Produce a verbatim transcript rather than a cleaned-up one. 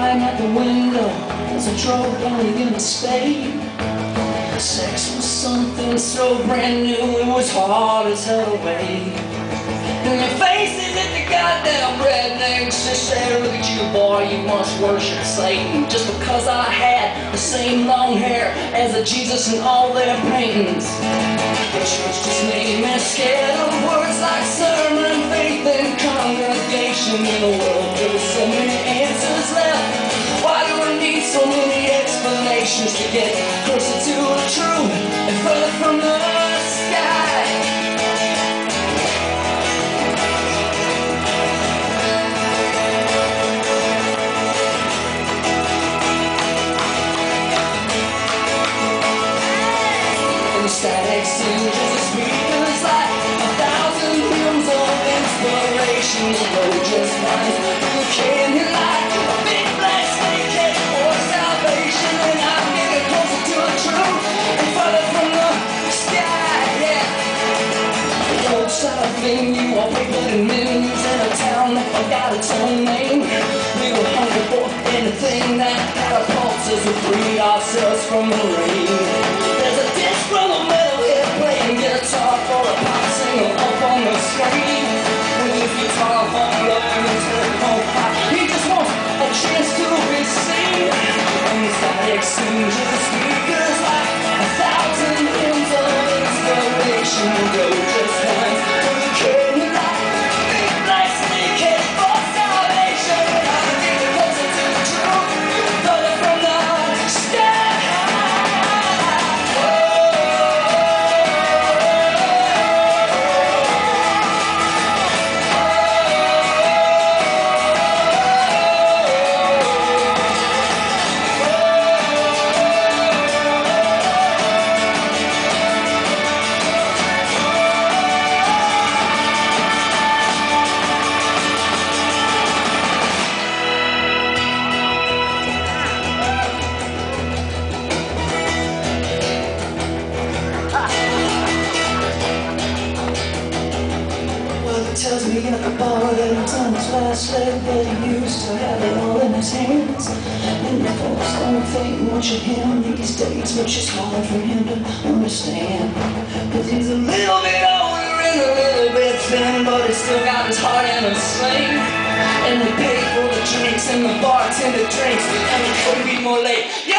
crying at the window as I drove down the interstate. Sex was something so brand new, it was hard as hell to wait. And your faces at the goddamn rednecks, they said, look at you boy, you must worship Satan. Just because I had the same long hair as a Jesus in all their paintings. The church just made me scared of words like sermon, faith and congregation. In a world there was so many answers left, why do I need so many explanations to get closer to the truth and further from the sky? Static exchanges of speakers like a thousand hymns of inspiration. The road just runs through the canyon like a big black snakehead for salvation. And I'm getting closer to the truth and further from the sky, yeah. The roadside venue, all people and menus in a town that forgot its own name. We were hungry for anything that catapults us to free ourselves from the rain. There's a disc from the metalhead playing guitar for a pop singer up on the screen. With his guitar hung low and his telephone high, he just wants a chance to be seen. And the static exchanges of speakers like a thousand hymns of inspiration. The road just runs through the canyon like a big black snakehead for salvation. And I'm getting closer to the truth, further from the sky. Tells me at the bar that he's on his last leg, that he used to have it all in his hands. And the folks don't think much of him these days, which is hard for him to understand. Cause he's a little bit older and a little bit thin, but he's still got his heart in a sling. And we pay for the drinks and the bartender drinks, and we couldn't be more late. Yeah!